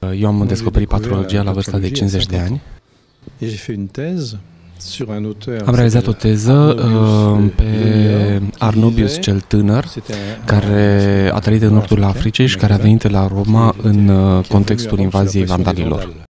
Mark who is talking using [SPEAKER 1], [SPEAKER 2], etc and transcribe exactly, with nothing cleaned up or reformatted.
[SPEAKER 1] Eu am descoperit patrologia la vârsta de cincizeci de ani. Am realizat o teză uh, pe Arnobius cel tânăr, care a trăit în nordul Africii și care a venit la Roma în uh, contextul invaziei vandalilor.